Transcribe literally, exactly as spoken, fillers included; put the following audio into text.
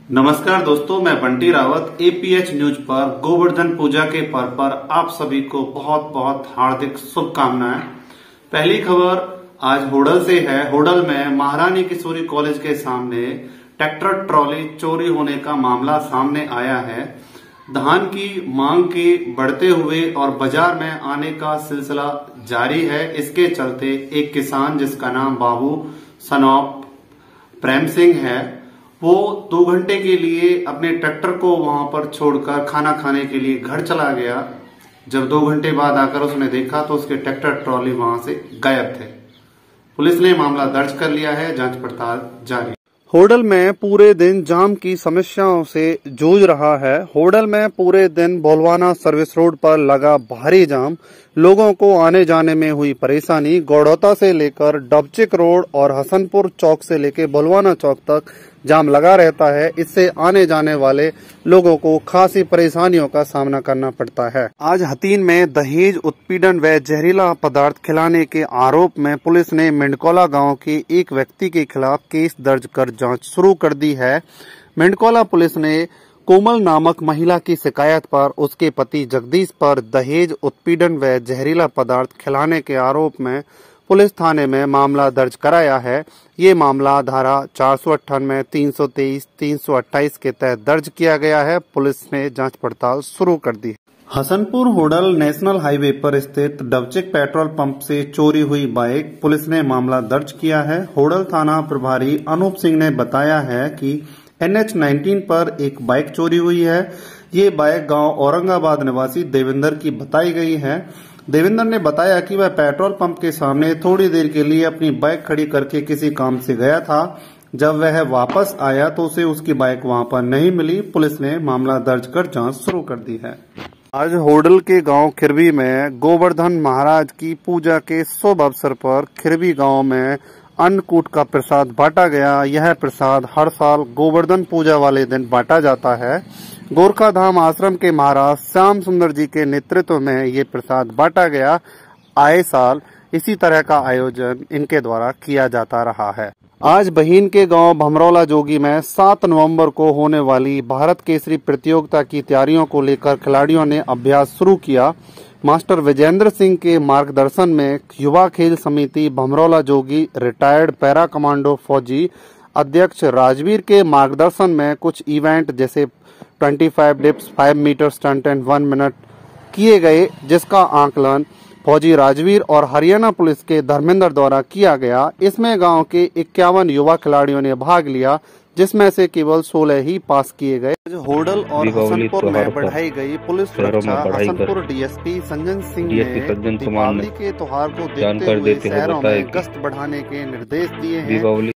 नमस्कार दोस्तों, मैं बंटी रावत एपीएच न्यूज पर गोवर्धन पूजा के पर्व पर आप सभी को बहुत बहुत हार्दिक शुभकामनाएं। पहली खबर आज होडल से है। होडल में महारानी किशोरी कॉलेज के सामने ट्रैक्टर ट्रॉली चोरी होने का मामला सामने आया है। धान की मांग के बढ़ते हुए और बाजार में आने का सिलसिला जारी है। इसके चलते एक किसान जिसका नाम बाबू सनौप प्रेम सिंह है, वो दो घंटे के लिए अपने ट्रैक्टर को वहां पर छोड़कर खाना खाने के लिए घर चला गया। जब दो घंटे बाद आकर उसने देखा तो उसके ट्रैक्टर ट्रॉली वहां से गायब थे। पुलिस ने मामला दर्ज कर लिया है, जांच पड़ताल जारी। होडल में पूरे दिन जाम की समस्याओं से जूझ रहा है। होडल में पूरे दिन बोलवाना सर्विस रोड पर लगा भारी जाम, लोगों को आने जाने में हुई परेशानी। गौड़ौता से लेकर डबचिक रोड और हसनपुर चौक से लेकर बोलवाना चौक तक जाम लगा रहता है। इससे आने जाने वाले लोगों को खासी परेशानियों का सामना करना पड़ता है। आज हतीन में दहेज उत्पीड़न व जहरीला पदार्थ खिलाने के आरोप में पुलिस ने मेंढकोला गांव के एक व्यक्ति के खिलाफ केस दर्ज कर जांच शुरू कर दी है। मेंढकोला पुलिस ने कोमल नामक महिला की शिकायत पर उसके पति जगदीश पर दहेज उत्पीड़न व जहरीला पदार्थ खिलाने के आरोप में पुलिस थाने में मामला दर्ज कराया है। ये मामला धारा चार सौ अट्ठानवे, तीन सौ तेईस, तीन सौ अट्ठाईस के तहत दर्ज किया गया है। पुलिस ने जांच पड़ताल शुरू कर दी। हसनपुर होडल नेशनल हाईवे पर स्थित डबचिक पेट्रोल पंप से चोरी हुई बाइक, पुलिस ने मामला दर्ज किया है। होडल थाना प्रभारी अनूप सिंह ने बताया है कि एन एच उन्नीस पर एक बाइक चोरी हुई है। ये बाइक गांव औरंगाबाद निवासी देवेंद्र की बताई गई है। देवेंद्र ने बताया कि वह पेट्रोल पंप के सामने थोड़ी देर के लिए अपनी बाइक खड़ी करके किसी काम से गया था। जब वह वापस आया तो उसे उसकी बाइक वहां पर नहीं मिली। पुलिस ने मामला दर्ज कर जांच शुरू कर दी है। आज होडल के गांव खिरवी में गोवर्धन महाराज की पूजा के शुभ अवसर पर खिरवी गांव में अन्नकूट का प्रसाद बांटा गया। यह प्रसाद हर साल गोवर्धन पूजा वाले दिन बांटा जाता है। गोरखा धाम आश्रम के महाराज श्याम सुंदर जी के नेतृत्व में ये प्रसाद बांटा गया। आए साल इसी तरह का आयोजन इनके द्वारा किया जाता रहा है। आज बहीन के गांव भमरौला जोगी में सात नवंबर को होने वाली भारत केसरी प्रतियोगिता की तैयारियों को लेकर खिलाड़ियों ने अभ्यास शुरू किया। मास्टर विजेंद्र सिंह के मार्गदर्शन में युवा खेल समिति Bhamraula Jogi, retired para commando फौजी अध्यक्ष राजवीर के मार्गदर्शन में कुछ इवेंट जैसे पच्चीस डिप्स, पाँच metre stunt and one minute किए गए, जिसका आकलन फौजी राजवीर और हरियाणा पुलिस के धर्मेंद्र द्वारा किया गया। इसमें गांव के इक्यावन युवा खिलाड़ियों ने भाग लिया, जिसमें से केवल सोलह ही पास किए गए। होडल और हसनपुर में बढ़ाई गई पुलिस सुरक्षा। हसनपुर डीएसपी संजन सिंह ने दीपावली के त्योहार को देखते हुए शहरों में गश्त बढ़ाने के निर्देश दिए हैं।